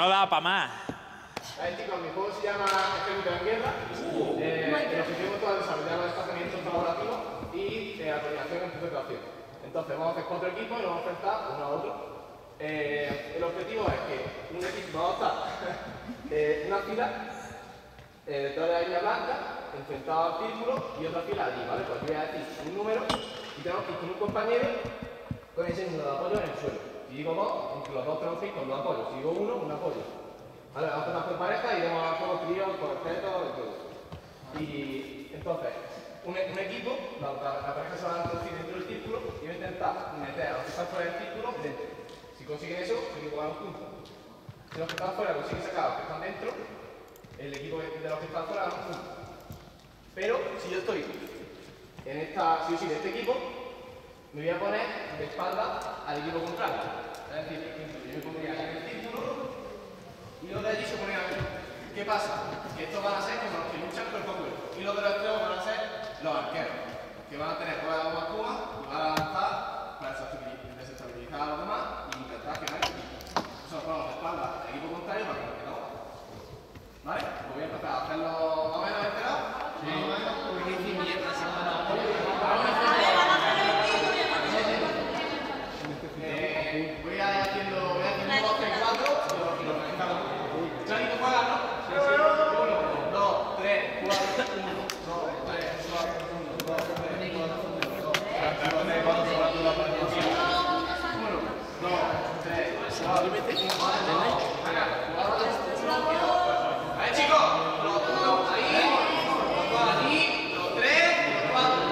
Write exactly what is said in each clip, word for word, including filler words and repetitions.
no da para más. A ver, chicos, mi juego se llama Ejército en Guerra. Eh, el objetivo es desarrollar los desplazamientos colaborativos y eh, la coordinación entre situación. Entonces, vamos a hacer cuatro equipos y nos vamos a enfrentar uno a otro. Eh, el objetivo es que un equipo va a estar eh, una fila eh, detrás de la línea blanca, enfrentado al círculo y otra fila allí, ¿vale? Pues yo voy a decir un número y tenemos que ir con un compañero con ese número de apoyo en el suelo. Si digo dos, entre los dos tenemos que ir con dos apoyos. Si digo uno, un apoyo. Vale, vamos a hacer por pareja y vamos a juego trío, cuarteto y todo. Y entonces, un, un equipo, la, la, la pareja se va a introducir dentro del círculo y va a intentar meter a los que están fuera del círculo dentro. Si consiguen eso, el equipo gana un punto. Si los que están fuera consiguen sacar a los que están dentro, el equipo de los que están fuera gana un punto. Pero si yo estoy en esta, si yo soy de este equipo, me voy a poner de espalda al equipo contrario. Es decir, yo me pondría en el círculo y los de allí se ponen a ver. ¿Qué pasa? Que estos van a ser como los que luchan cuerpo a cuerpo. Y los de los extremos van a ser los arqueros, que van a tener ruedas de goma espuma y van a lanzar para desestabilizar a los demás y intentar que nadie. Eso ponemos de espalda al equipo contrario para que no quede agua. ¿Vale? Pues voy a empezar a hacerlo más o menos enterado. Sí. Más o menos. Eh, voy a ir haciendo, voy a haciendo dos, tres, cuatro y lo organizamos. Clarito juega, ¿no? Sí, sí. uno, dos, tres, cuatro, uno, dos, tres, cuatro, uno, dos, tres, cuatro, uno, dos, tres, cuatro, uno, dos, tres, cuatro, a ver, chicos, los uno ahí, los dos allí, los tres, los cuatro.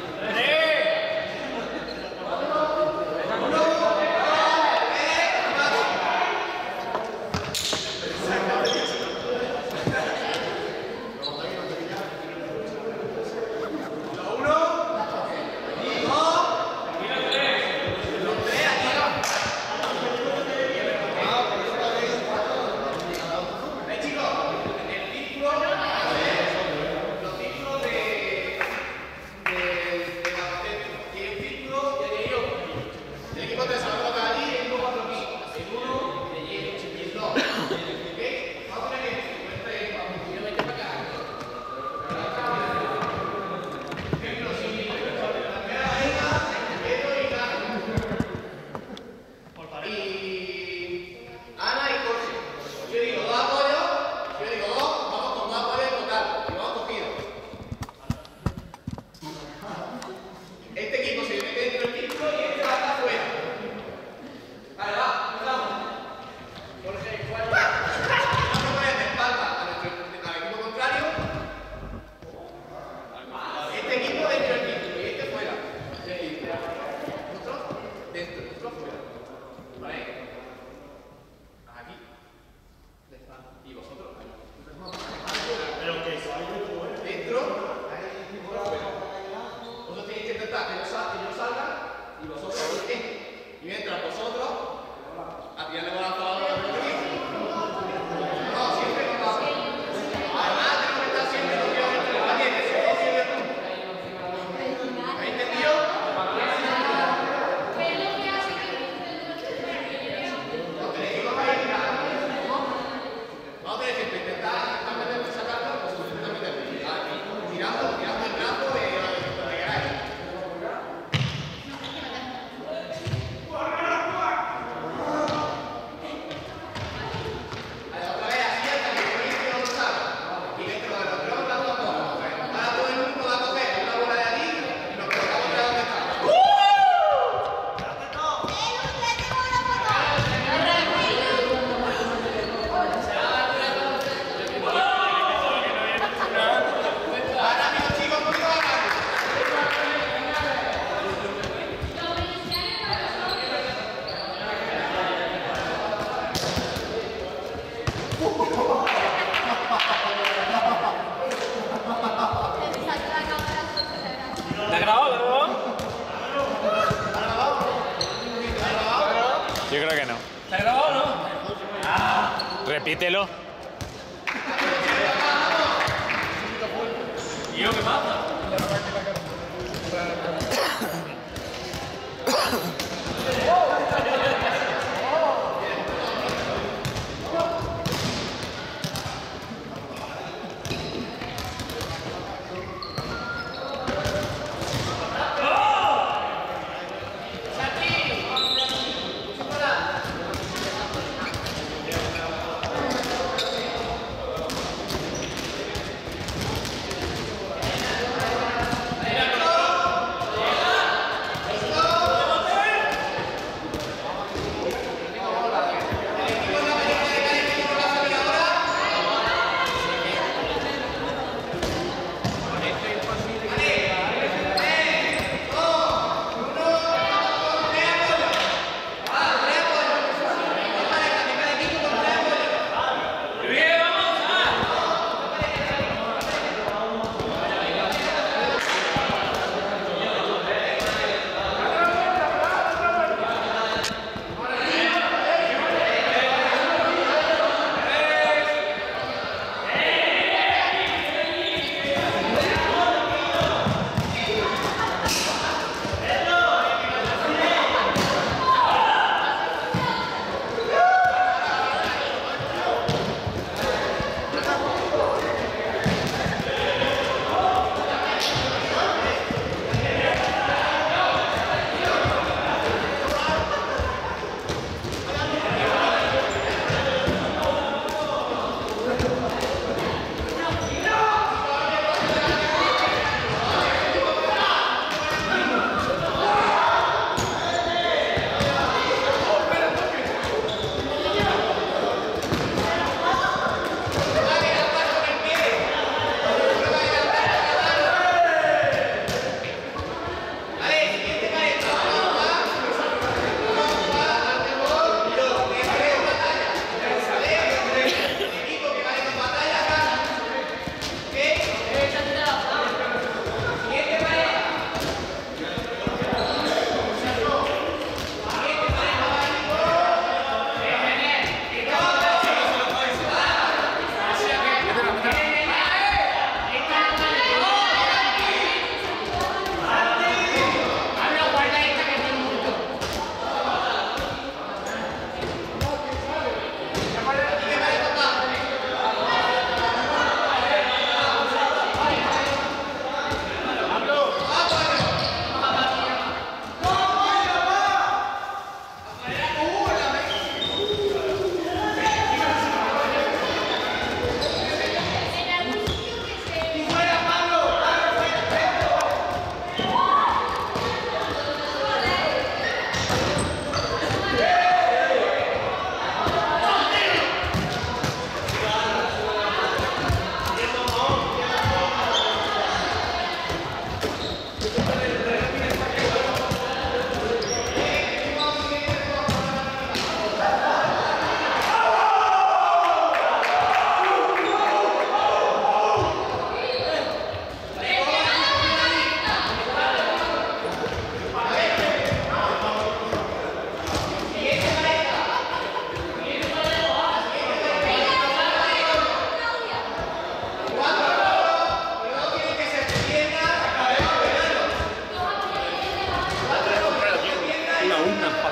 Yo creo que no. ¿Está grabado o no? Ah. Repítelo. ¿Y yo qué pasa?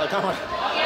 la cámara.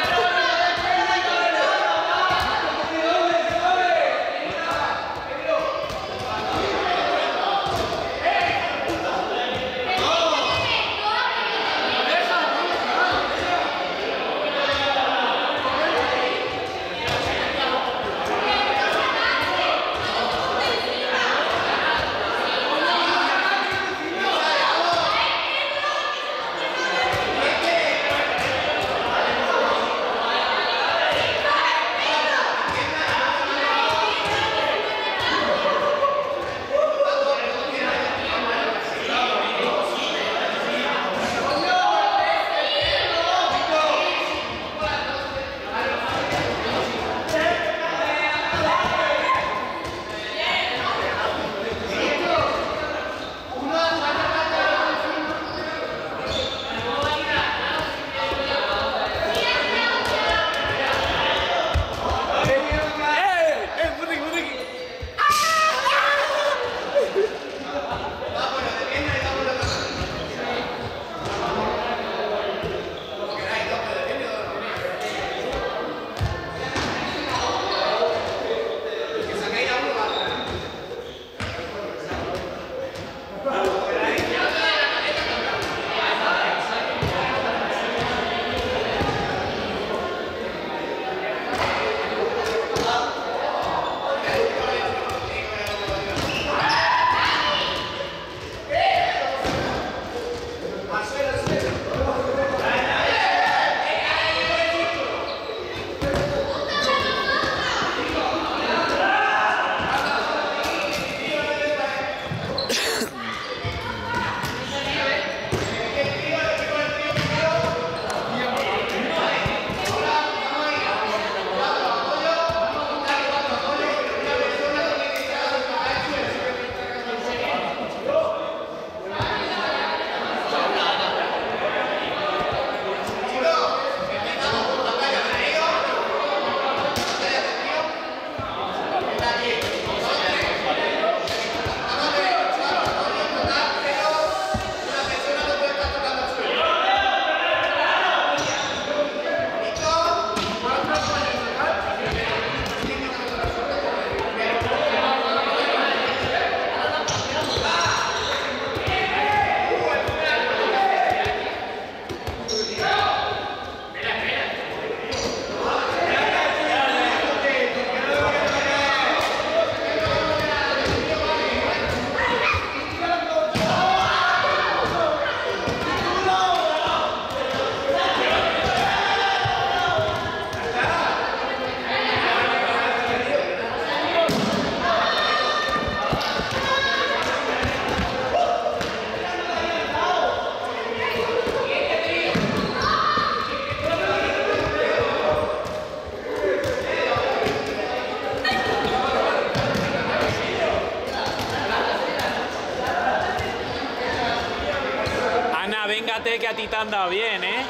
Véngate que a ti te han dado bien, ¿eh?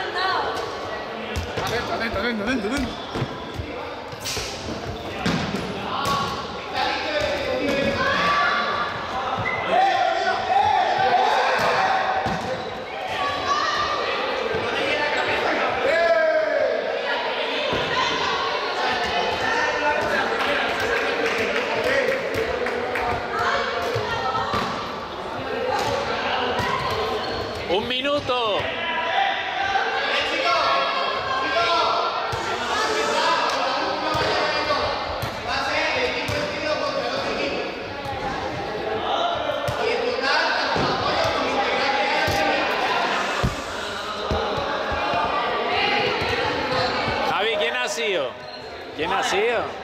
Atento, atento, atento, atento, atento. ¡Un minuto! Javi, ¿quién ha sido? ¿Quién ha sido?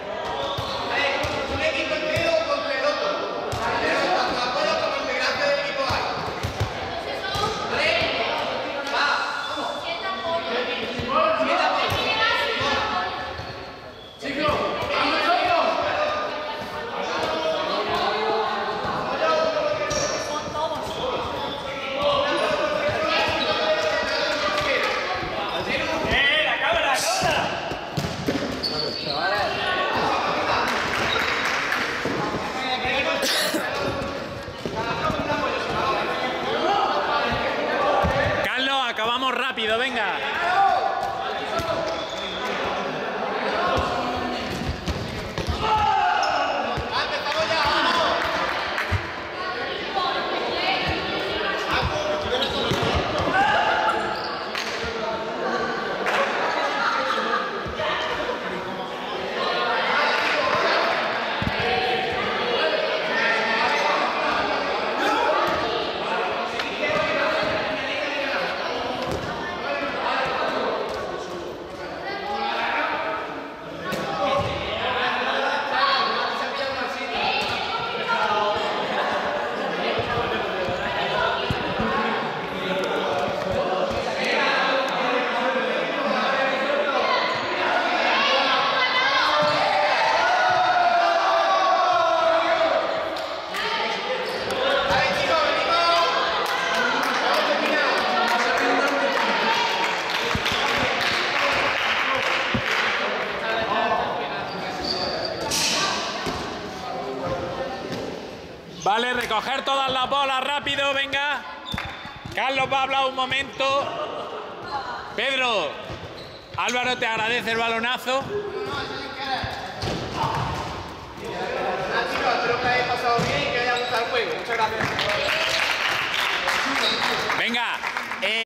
Carlos, acabamos rápido, venga. recoger todas las bolas rápido, venga. Carlos va a hablar un momento. Pedro, Álvaro te agradece el balonazo.